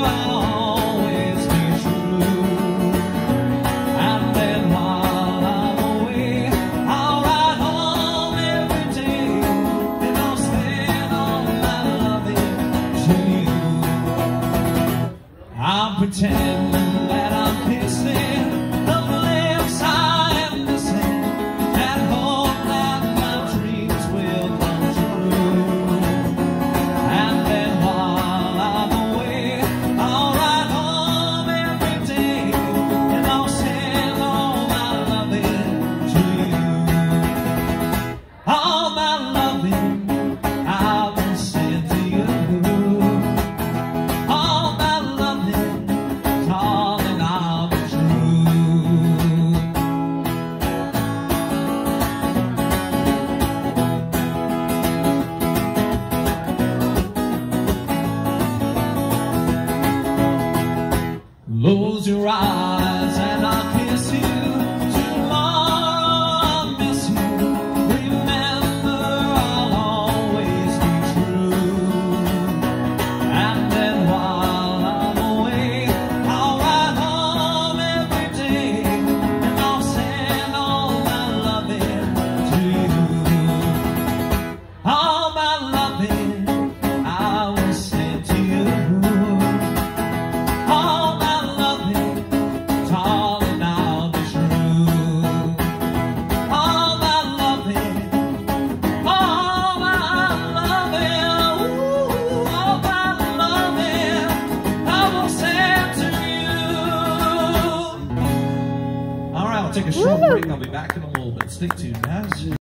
I'll always be true. And then while I'm away, I'll ride home every day, and I'll spend all my loving to you. I'll pretend that I'm kissing the lips I am missing, and hope that my dreams will come true. And then while I'm away, I'll ride home every day, and I'll send all my loving to you. All my loving I will send to you. All my loving, darling, I'll be true. Close your eyes and I'll kiss you. Tomorrow I'll miss you. Remember, I'll always be true. And then while I'm away, I'll ride home every day, and I'll send all my loving to you. All my loving I will send to you. All my loving, darling, I'll be true. All my loving, ooh, all my loving, I will send to you. All right, I'll take a short break. I'll be back in a little bit. Stay tuned, guys.